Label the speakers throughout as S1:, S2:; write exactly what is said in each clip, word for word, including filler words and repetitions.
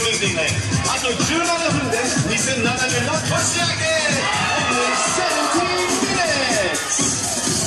S1: ですね、あとじゅうななふんでにせんななねんの年明けセブンティーンミニッツ。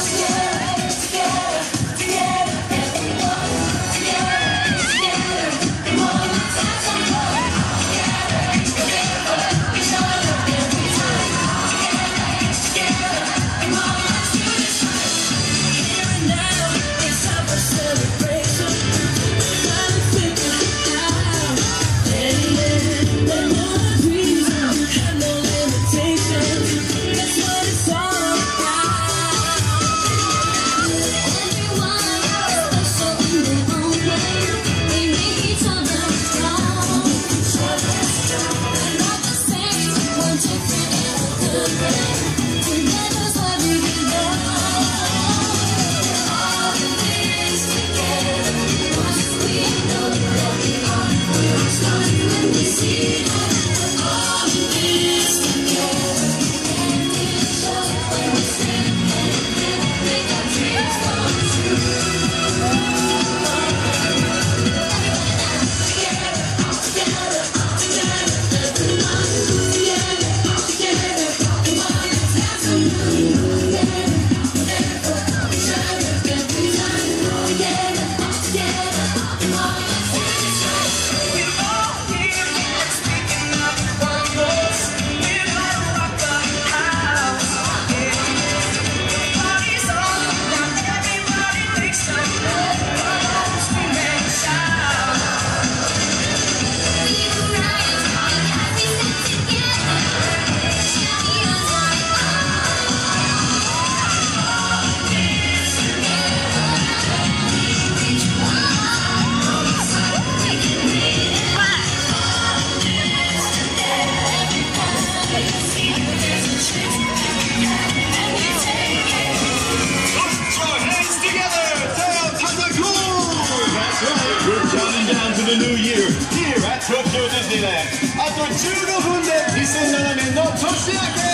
S1: 東京ディズニーランド、あとじゅうごふんでにせんななねんの年明け。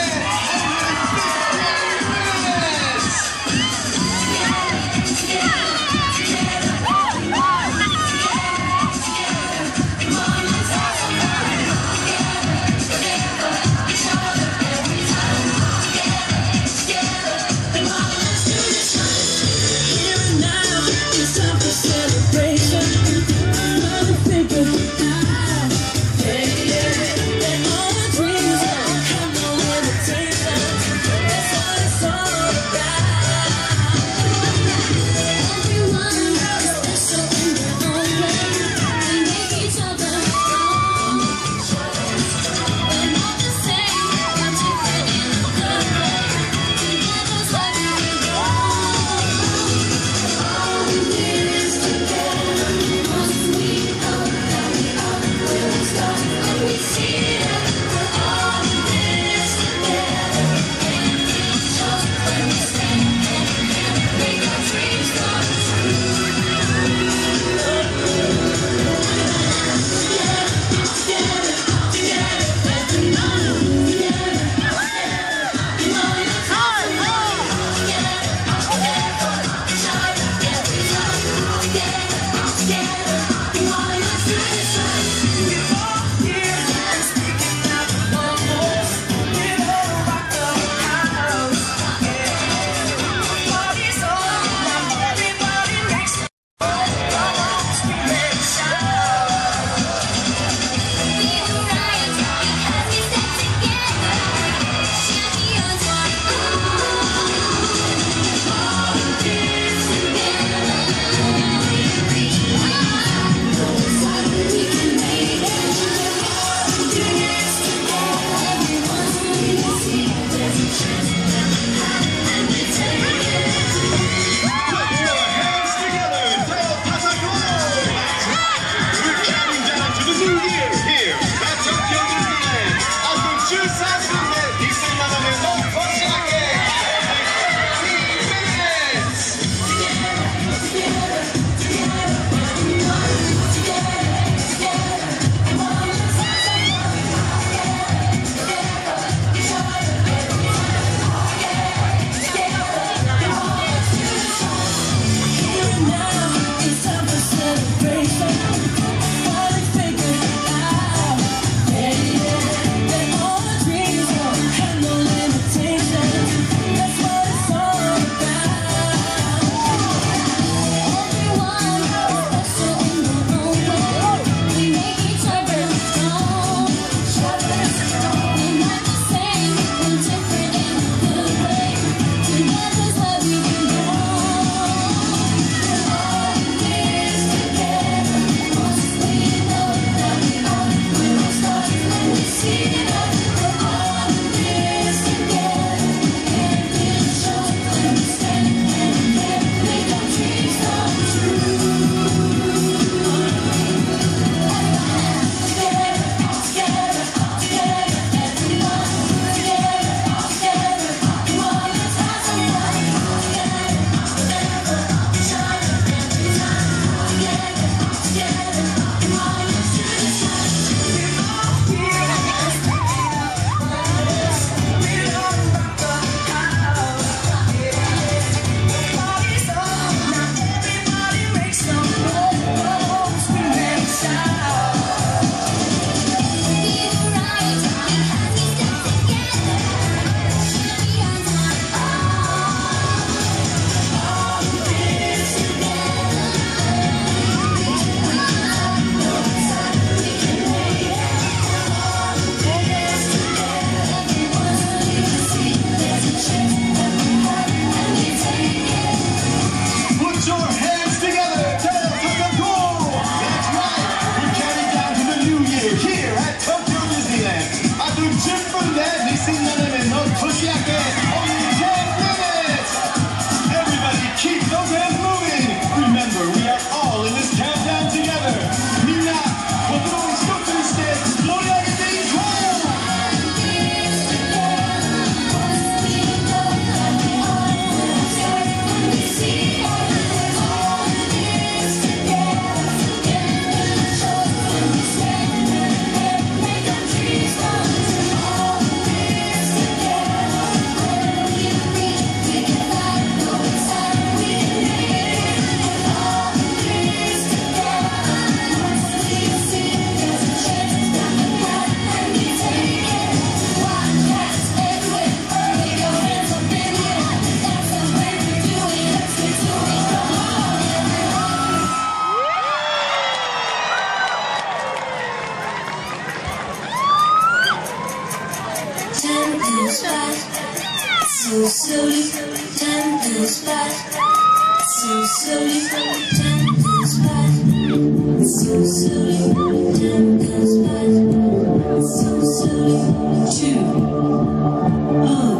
S2: goes by. So slowly, time goes by. So slowly, time goes by. So slowly, time goes by. So slowly, two, oh,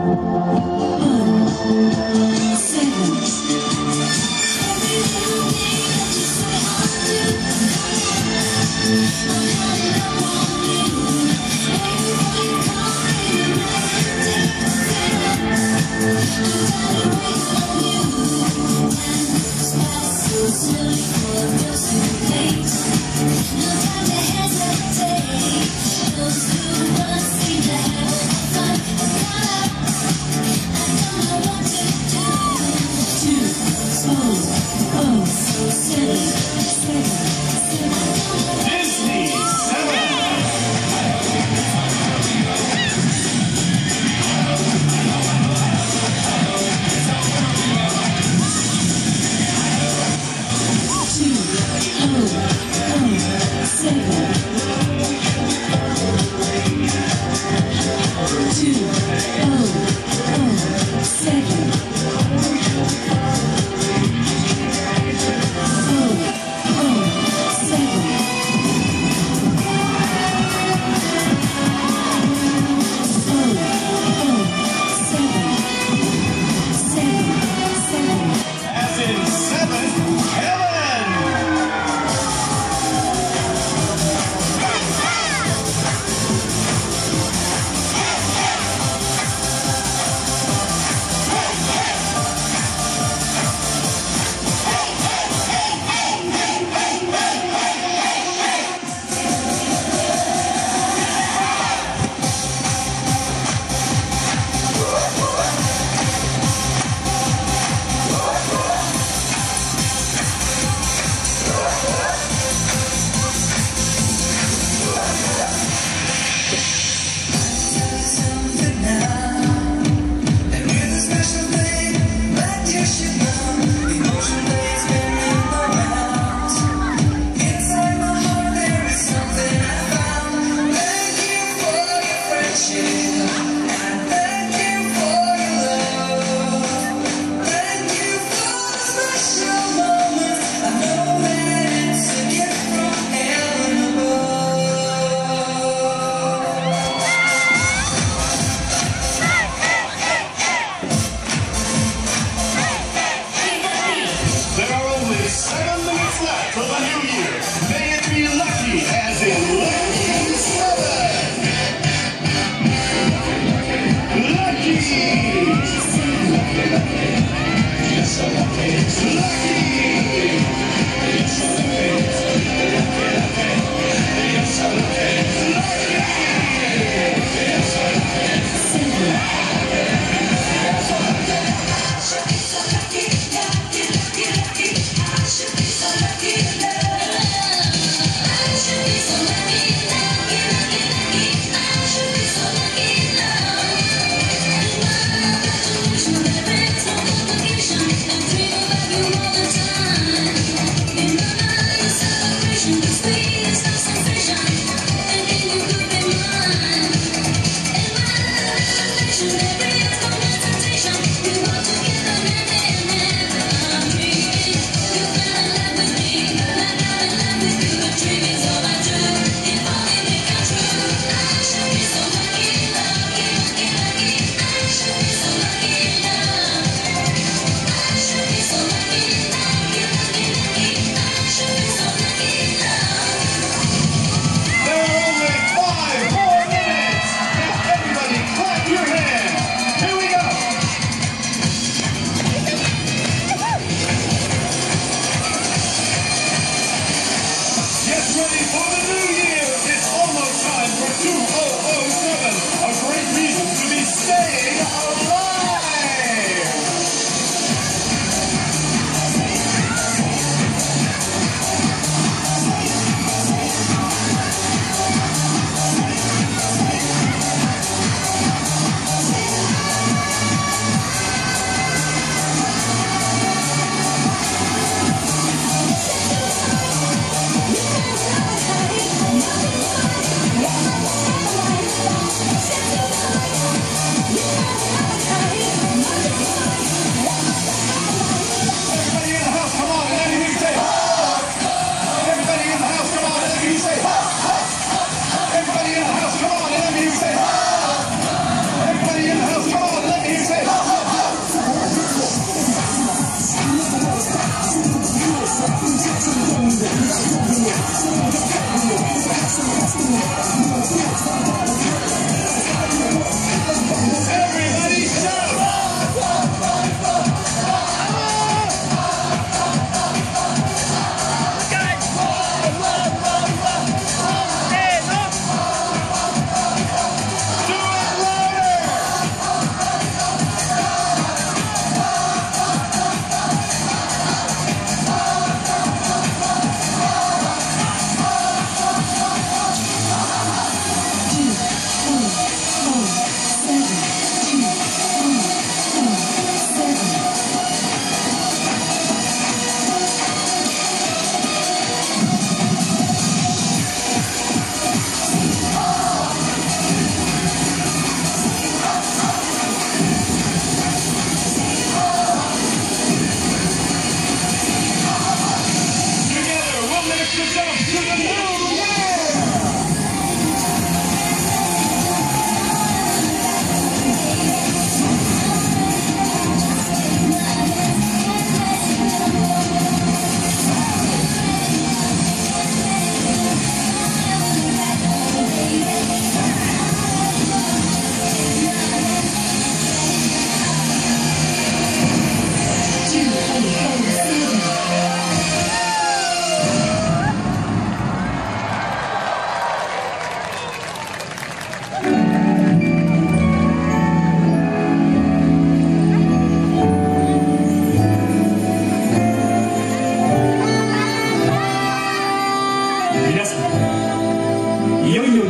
S2: oh, seven. Every little thing that you say I'll do, I'm counting up on you. Everybody come and take a step. I'm counting on you. Time goes by so slowly for a person place. No time to hesitate.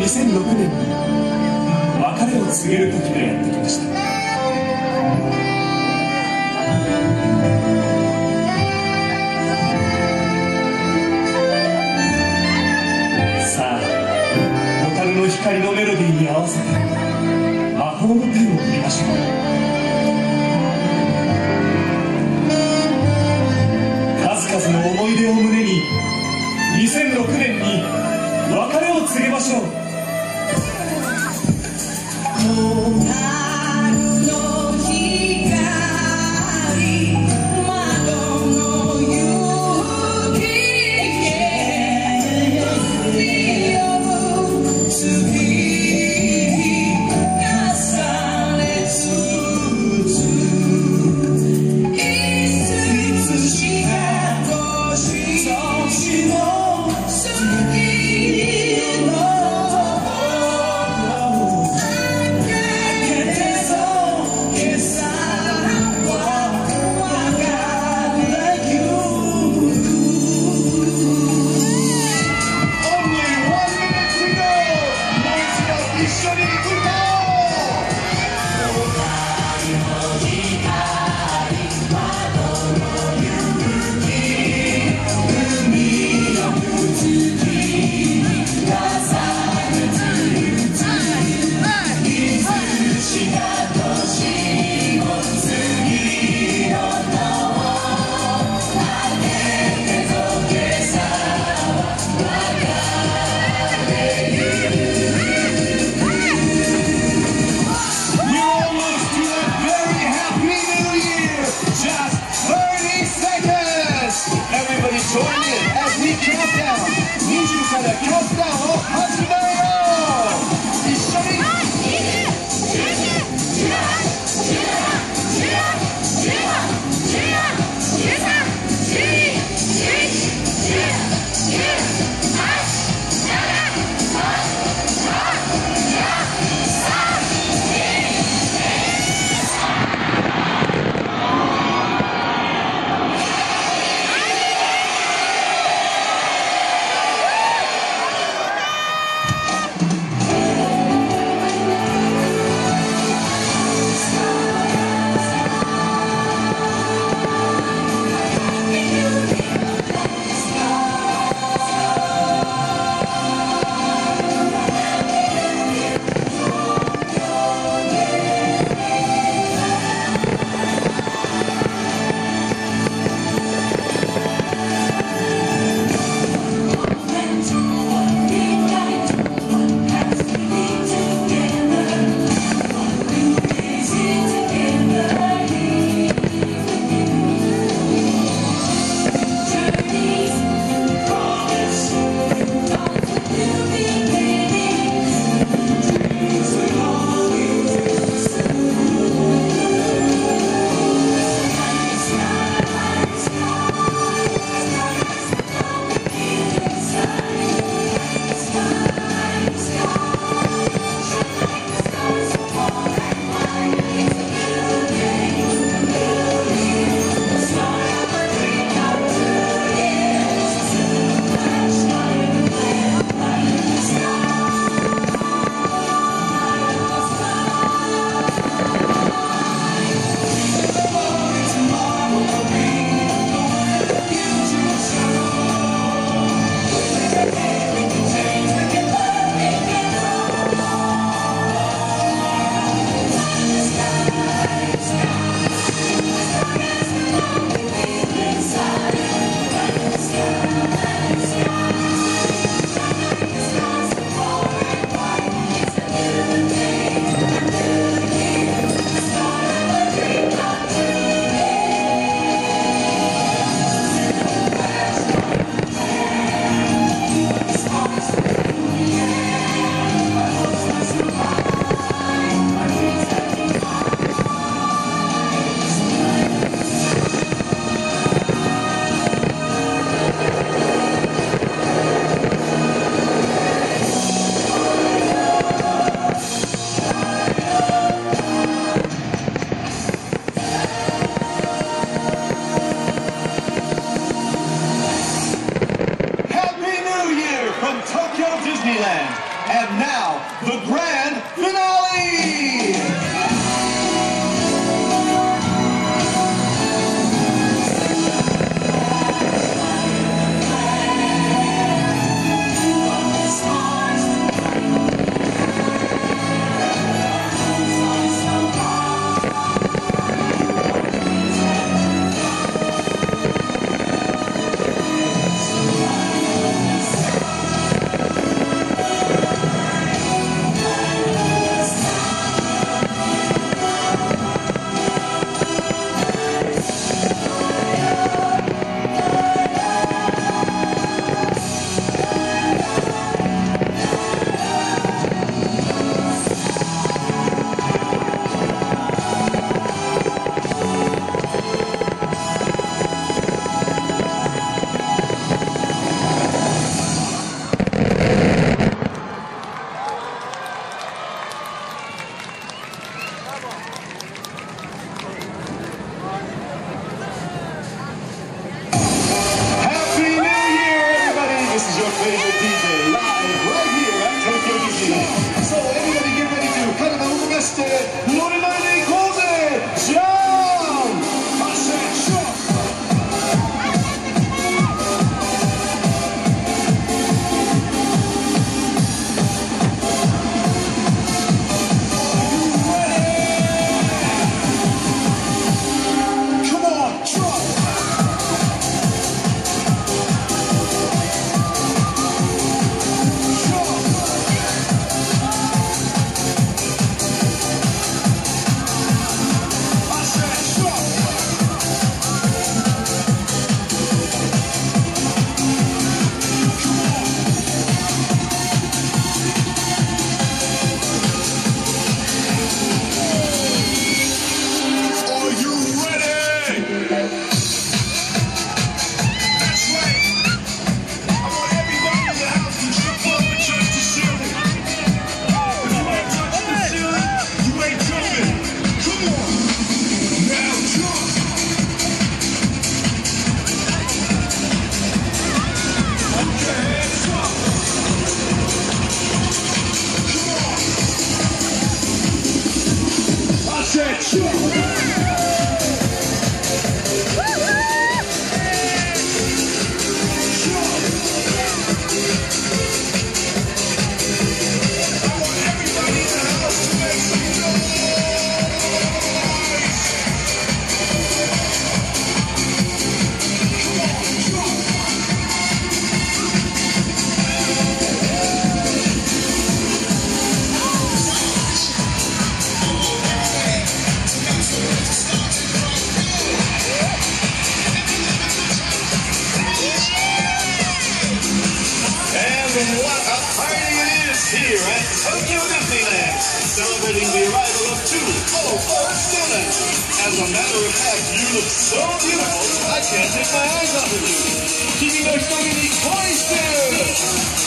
S3: にせんろくねんに別れを告げる時がやってきました。さあ、蛍の光のメロディーに合わせて魔法のペンを振りましょう。数々の思い出を胸ににせんろくねんに別れを告げましょう。
S2: Let's
S1: now, the grand finale! Favorite D J live right here at Tokyo Disneyland. So everybody get ready to 体を動かして乗り前で行こうぜ。ジャンプ！発射！ショット！What a party it is here at Tokyo Disneyland, celebrating the arrival of two oh four students. As a matter of fact, you look so beautiful, I can't take my eyes off of you. Kimi no Hitomi ni Koisu!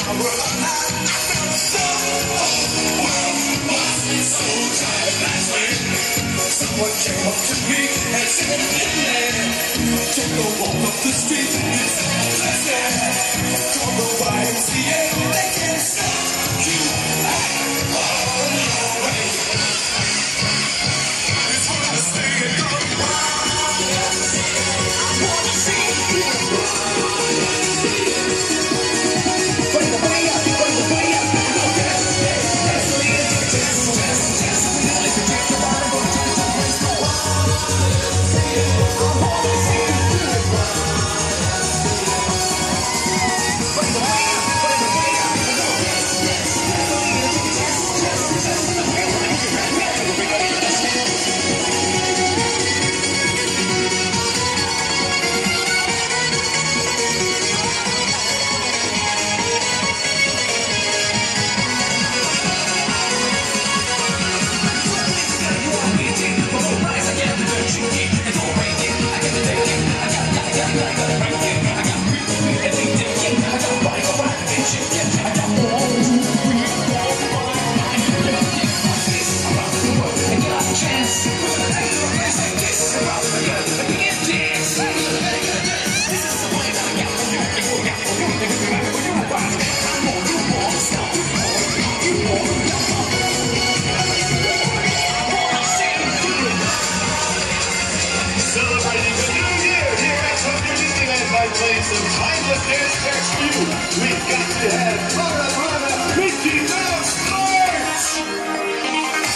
S2: Someone came up to me and said, "Hey, take a walk up the street. It's a blessing. Call the Y M C A. They can't stop you on your way. It's hard to stay in your mind. I wanna see you bring the way up, bring the way up. Yes, yes, yes, yes, yes, yes. We only predict the bottom, but just don't waste no while. I wanna see you do it right. Bring the way up, bring the way up. Yes, yes, yes, yes, yes, yes. We wanna make it right, we gotta bring it in.
S1: Celebrating the new year here at Tokyo Disneyland by playing some timeless dance tracks for you. We've got to have Rara Rara Mickey Mouse March!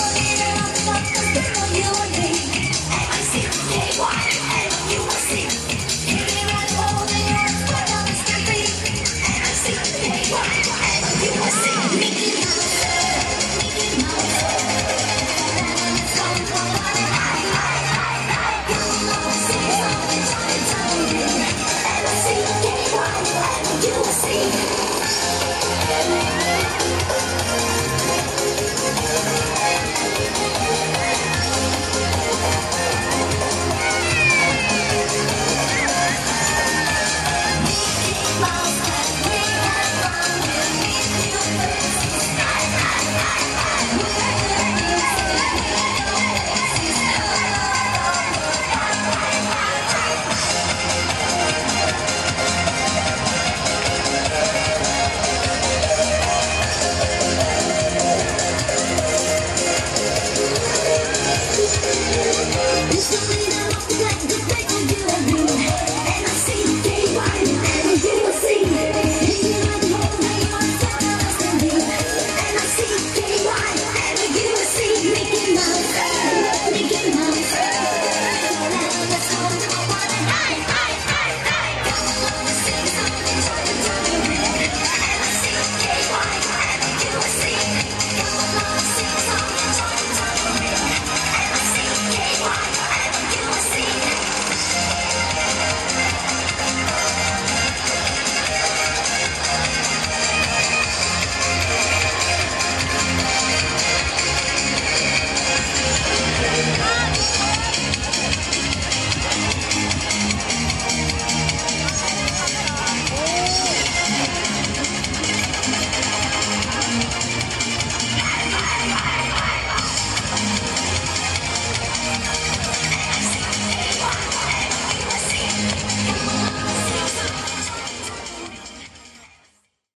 S2: You and me, and I see, they want, and you will see.